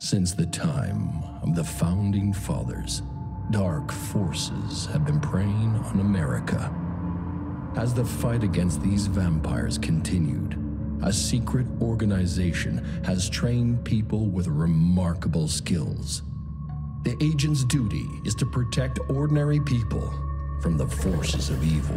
Since the time of the Founding Fathers, dark forces have been preying on America. As the fight against these vampires continued, a secret organization has trained people with remarkable skills. The agent's duty is to protect ordinary people from the forces of evil.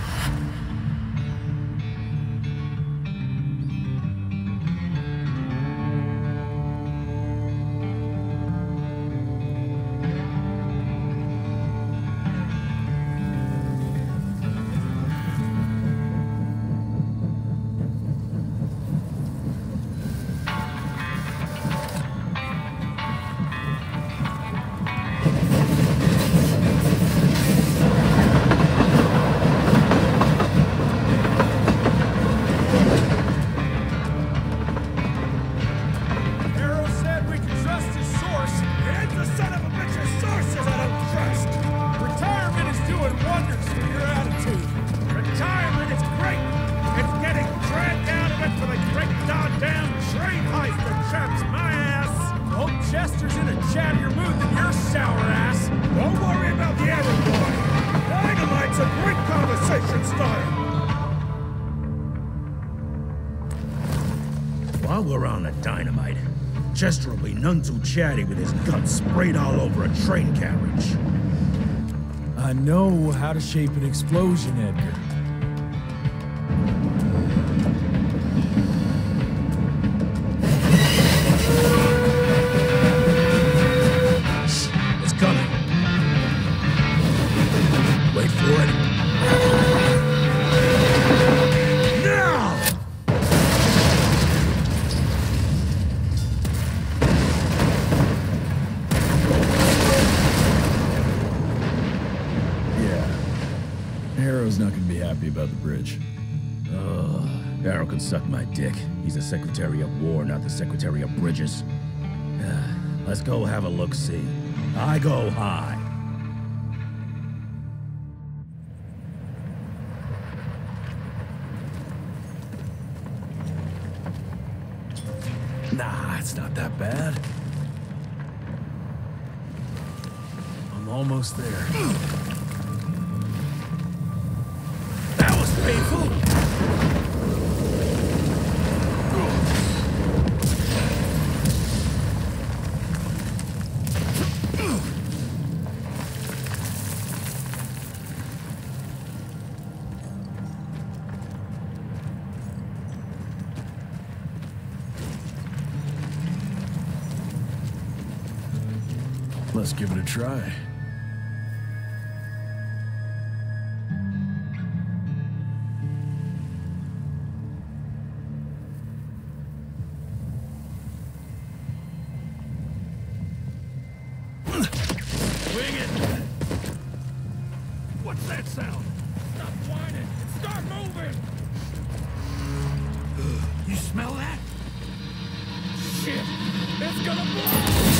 While we're on the dynamite, Chester will be none too chatty with his guts sprayed all over a train carriage. I know how to shape an explosion, Edgar. It's coming. Wait for it. Harrow's not gonna be happy about the bridge. Harrow can suck my dick. He's the Secretary of War, not the Secretary of Bridges. Let's go have a look-see. I go high. Nah, it's not that bad. I'm almost there. That was painful! Let's give it a try. What's that sound? Stop whining! Start moving! You smell that? Shit! It's gonna blow!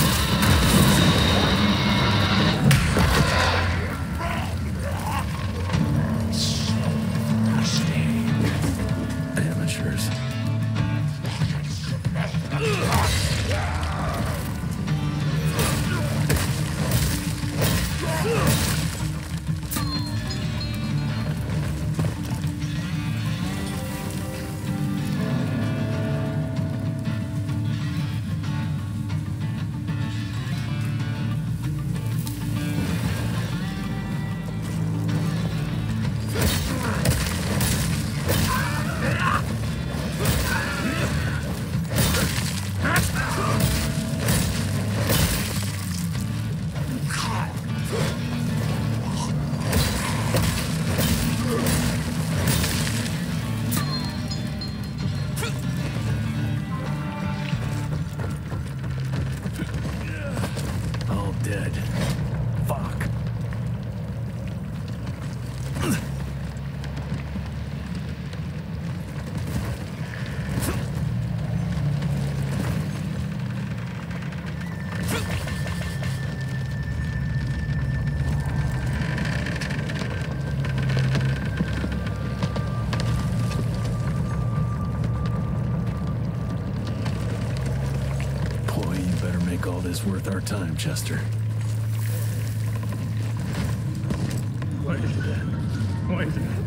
Amateurs. all this worth our time, Chester? What is it?